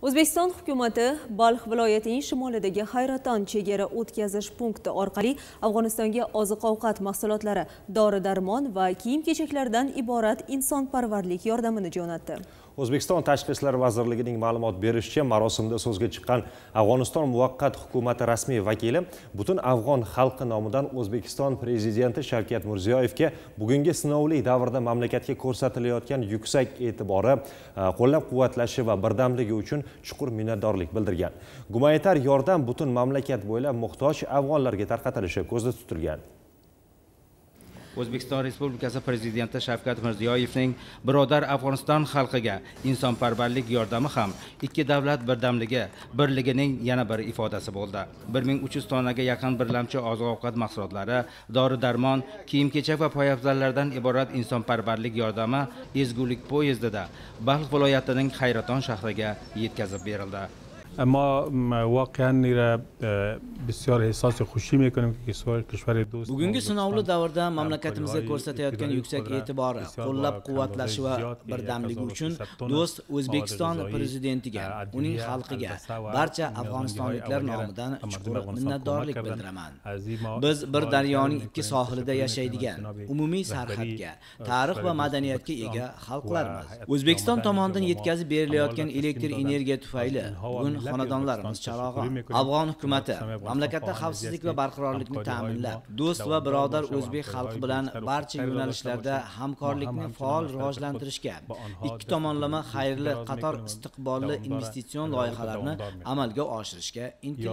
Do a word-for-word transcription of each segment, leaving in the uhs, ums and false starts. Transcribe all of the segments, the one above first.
O'zbekiston hukumati Balx viloyatining shimolidagi Hayraton chegara o'tkazish punkti orqali Afg'onistonga oziq-ovqat mahsulotlari, dori-darmon va kiyim-kechaklardan iborat insonparvarlik yordamini jo'natdi. O'zbekiston Tashqi ishlar vazirligining ma'lumot berishicha, marosimda so'zga chiqqan Afg'oniston muvaqqat hukumati rasmiy vakili butun afg'on xalqi nomidan O'zbekiston prezidenti Shavkat Mirziyoyevga bugungi sinovli davrda mamlakatga ko'rsatilayotgan yuksak e'tibori, qo'llab-quvvatlashi va birdamligi uchun chuqur minnatdorlik bildirgan. Gumanitar yordam butun mamlakat bo'ylab muhtoj afg'onlarga tarqatilishi ko'zda tutilgan. O'zbekiston Respublikasi Prezidenti Shavkat Mirziyoyevning birodar Afg'oniston xalqiga insonparvarlik yordami ham ikki davlat birdamligi, birligining yana bir ifodasi bo'ldi. bir ming uch yuz tonnaga yaqin birlamchi oziq-ovqat mahsulotlari, dori-darmon, kiyim-kechak va poyabzallardan iborat insonparvarlik yordami ezgulik poyezdida Balx viloyatining Hayraton shahriga yetkazib berildi. ما واقعا بسیار احساس خوشی میکنیم که کشور دوست bugungi sinovli davrda mamlakatimizga ko'rsatayotgan yuksak e'tibori, qo'llab-quvvatlashi va birdamligi uchun do'st O'zbekiston prezidentiga, uning xalqiga, barcha afg'onistonliklar nomidan chuqur minnatdorlik bildiraman. Biz bir daryoning ikki sohilida yashaydigan, umumiy sarhadga, tarix va madaniyatga ega xalqlarmiz. O'zbekiston tomonidan yetkazib berilayotgan elektr energiya tufayli bugun xonadonlarimiz charog'i. Afg'on hukumati mamlakatda xavfsizlik va barqarorlikni ta'minlab, do'st va birodar o'zbek xalqi bilan barcha yo'nalishlarda hamkorlikni faol rivojlantirishga, ikki tomonlama xayrli qator istiqbolli investitsion loyihalarni amalga oshirishga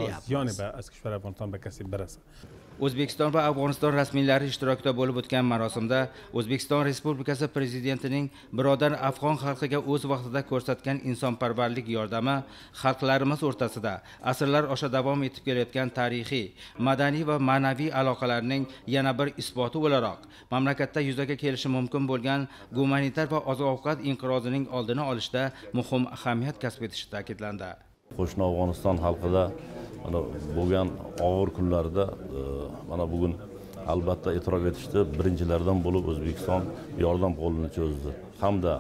intilyapmiz. O'zbekiston va Afg'oniston rasmiylari ishtirokida bo'lib o'tgan marosimda O'zbekiston Respublikasi Prezidentining birodar afg'on xalqiga o'z vaqtida ko'rsatgan insonparvarlik yordami xalqlarimiz o'rtasida asrlar osha davom etib kelayotgan tarixiy, madaniy va ma'naviy aloqalarning yana bir isboti o'laroq mamlakatda yuzaga kelishi mumkin bo'lgan gumanitar va oziq-ovqat inqirozining oldini olishda muhim ahamiyat kasb etishi ta'kidlandi. Qo'shni Afg'oniston xalqida mana bo'lgan og'ir kunlarda mana bugun albatta e'tirof etishdi, birinchilardan bo'lib O'zbekiston yordam qo'lini cho'zdi. Hamda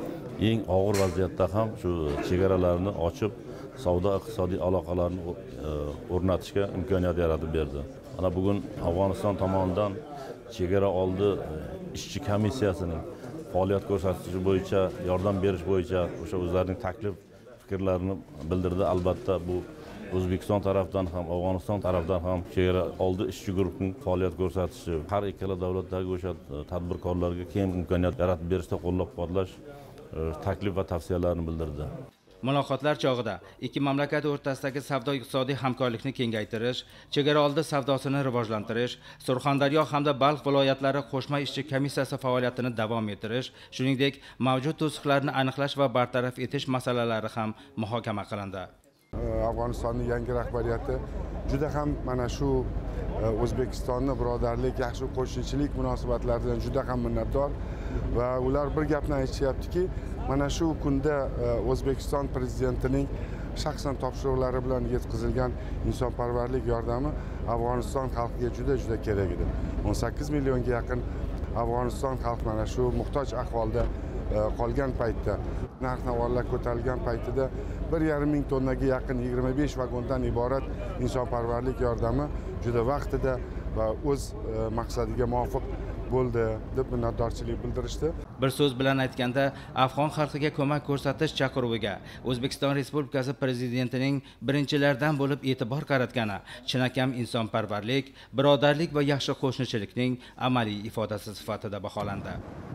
eng og'ir vaziyatda ham shu chegaralarni ochib, savdo iqtisodiy aloqalarni o'rnatishga imkoniyat yaratib berdi. Mana bugun Afg'oniston tomonidan chegara oldi ishchi komissiyasining faoliyat ko'rsatishi bo'yicha, yordam berish bo'yicha o'sha o'zlarining taklif fikrlarini bildirdi. Albatta bu O'zbekiston tarafdan ham, Afg'oniston tarafdan ham chegara oldi ishchi guruhning faoliyat ko'rsatishi, har ikkala davlatdagi o'sha tadbirkorlarga keng imkoniyat yaratib berishda qo'llab-quvvatlash taklif va tavsiyalarini bildirdi. Muloqotlar chog'ida ikki mamlakat o'rtasidagi savdo-iqtisodiy hamkorlikni kengaytirish, chegara oldi savdosini rivojlantirish, Surxondaryo hamda Balx viloyatlari qo'shma ishchi komissiyasi faoliyatini davom ettirish, shuningdek, mavjud to'siqlarni aniqlash va bartaraf etish masalalari ham muhokama qilindi. Afg'onistonning yangi rahbariyati juda ham mana shu O'zbekistonni birodarlik, yaxshi qo'shnichilik munosabatlaridan juda ham minnatdor va ular bir gapni aytishyaptiki, mana shu kunda O'zbekiston prezidentining shaxsan topshiriqlari bilan yetkazilgan insonparvarlik yordami Afg'oniston xalqiga juda juda kerak edi. o'n sakkiz millionga yaqin Afg'oniston xalqi mana shu muhtoj ahvolda qolgan paytda, narx-navolar ko'tarilgan paytida bir yarim ming tonnaga yaqin yigirma besh vagondan iborat insonparvarlik yordami juda vaqtida va o'z maqsadiga muvofiq bo'ldi deb minnatdorchilik bildirishdi. Bir so'z bilan aytganda, afg'on xalqiga ko'mak ko'rsatish chaqiruviga O'zbekiston Respublikasi Prezidentining birinchilardan bo'lib e'tibor qaratgani chinakam insonparvarlik, birodarlik va yaxshi qo'shnichilikning amaliy ifodasi sifatida baholandi.